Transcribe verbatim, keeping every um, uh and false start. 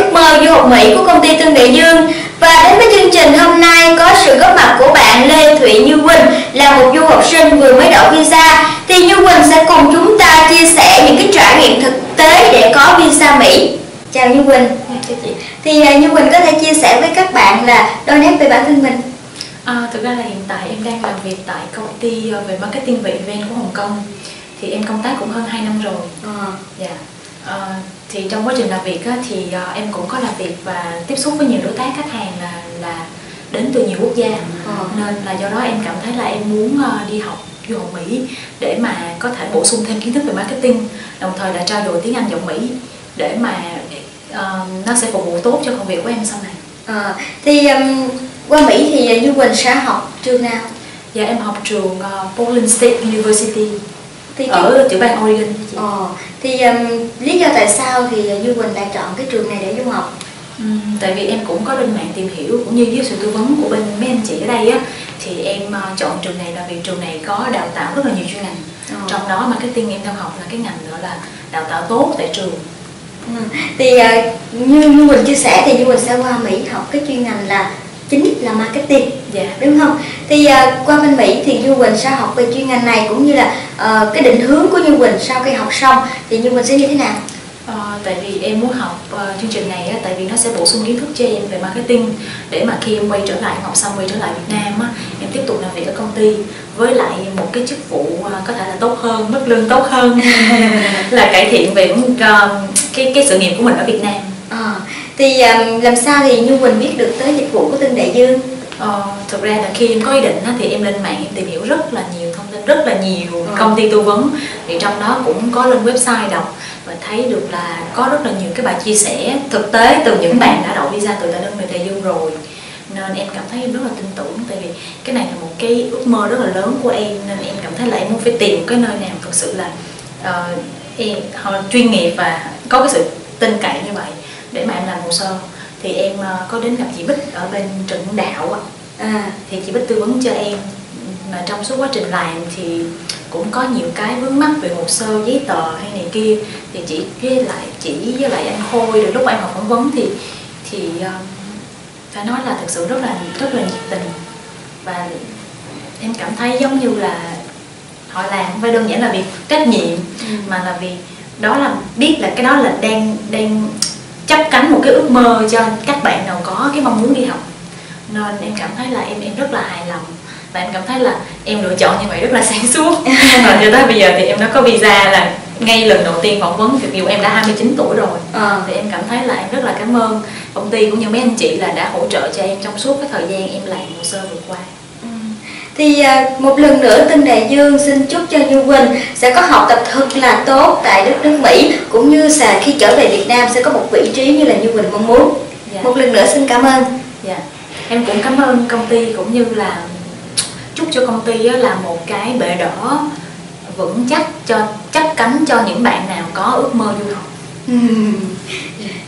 ước mơ du học Mỹ của công ty Tân Đại Dương. Và đến với chương trình hôm nay có sự góp mặt của bạn Lê Thụy Như Quỳnh, là một du học sinh vừa mới đậu visa. Thì Như Quỳnh sẽ cùng chúng ta chia sẻ những cái trải nghiệm thực tế để có visa Mỹ. Chào Như Quỳnh. Thì Như Quỳnh có thể chia sẻ với các bạn là đôi nét về bản thân mình. À, thực ra là hiện tại em đang làm việc tại công ty về marketing và event của Hồng Kông. Thì em công tác cũng hơn hai năm rồi. À. Dạ. À, thì trong quá trình làm việc á, thì uh, em cũng có làm việc và tiếp xúc với nhiều đối tác khách hàng là là đến từ nhiều quốc gia. À. Nên là do đó em cảm thấy là em muốn uh, đi học du học Mỹ để mà có thể bổ sung thêm kiến thức về marketing, đồng thời là trao dồi tiếng Anh giọng Mỹ để mà uh, nó sẽ phục vụ tốt cho công việc của em sau này. À, thì um, qua Mỹ thì Như Quỳnh sẽ học trường nào? Dạ em học trường uh, Portland State University thì ở tiểu bang Oregon. Ờ, thì um, lý do tại sao thì Như Quỳnh lại chọn cái trường này để du học? Uhm, tại vì em cũng có lên mạng tìm hiểu cũng như dưới sự tư vấn của bên mấy anh chị ở đây á, thì em uh, chọn trường này là vì trường này có đào tạo rất là nhiều chuyên ngành. Ờ. Trong đó marketing em đang học là cái ngành nữa là đào tạo tốt tại trường. Ừ. Thì uh, như Như Quỳnh chia sẻ thì Như Quỳnh sẽ qua Mỹ học cái chuyên ngành là chính là marketing, dạ. Đúng không? Thì uh, qua bên Mỹ thì Như Quỳnh sẽ học về chuyên ngành này, cũng như là uh, cái định hướng của Như Quỳnh sau khi học xong thì Như Quỳnh sẽ như thế nào? Uh, tại vì em muốn học uh, chương trình này á, tại vì nó sẽ bổ sung kiến thức cho em về marketing để mà khi em quay trở lại học xong quay trở lại Việt Nam á, em tiếp tục làm việc ở công ty với lại một cái chức vụ uh, có thể là tốt hơn, mức lương tốt hơn, là cải thiện về uh, cái cái sự nghiệp của mình ở Việt Nam. À, thì um, làm sao thì Như Quỳnh biết được tới dịch vụ của Tân Đại Dương? Ờ, thực ra là khi em có ý định á, thì em lên mạng em tìm hiểu rất là nhiều thông tin, rất là nhiều ừ. công ty tư vấn, thì trong đó cũng có lên website đọc và thấy được là có rất là nhiều cái bài chia sẻ thực tế từ những bạn đã đậu visa từ tại Tân Đại Dương rồi, nên em cảm thấy em rất là tin tưởng, tại vì cái này là một cái ước mơ rất là lớn của em, nên em cảm thấy là em muốn phải tìm cái nơi nào thực sự là uh, em họ chuyên nghiệp và có cái sự tin cậy như vậy để mà em làm hồ sơ. Thì em uh, có đến gặp chị Bích ở bên Trần Hưng Đạo á. À, thì chị Bích tư vấn cho em, mà trong suốt quá trình làm thì cũng có nhiều cái vướng mắc về hồ sơ giấy tờ hay này kia, thì chị với lại chị với lại anh Khôi rồi lúc em học phỏng vấn thì thì uh, phải nói là thực sự rất là rất là nhiệt tình, và em cảm thấy giống như là họ làm không phải đơn giản là việc trách nhiệm, ừ. mà là vì đó là biết là cái đó là đang đang chấp cánh một cái ước mơ cho các bạn nào có cái mong muốn đi học, nên em cảm thấy là em em rất là hài lòng, và em cảm thấy là em lựa chọn như vậy rất là sáng suốt. Và cho tới bây giờ thì em đã có visa là ngay lần đầu tiên phỏng vấn, dù em đã hai mươi chín tuổi rồi, à. Thì em cảm thấy là em rất là cảm ơn công ty cũng như mấy anh chị là đã hỗ trợ cho em trong suốt cái thời gian em làm hồ sơ vừa qua. Thì một lần nữa Tân Đại Dương xin chúc cho Như Quỳnh sẽ có học tập thật là tốt tại đất nước Mỹ, cũng như là khi trở về Việt Nam sẽ có một vị trí như là Như Quỳnh mong muốn. Dạ. Một lần nữa xin cảm ơn. Dạ. Em cũng cảm ơn công ty, cũng như là chúc cho công ty là một cái bệ đỡ vững chắc cho chấp cánh cho những bạn nào có ước mơ du học.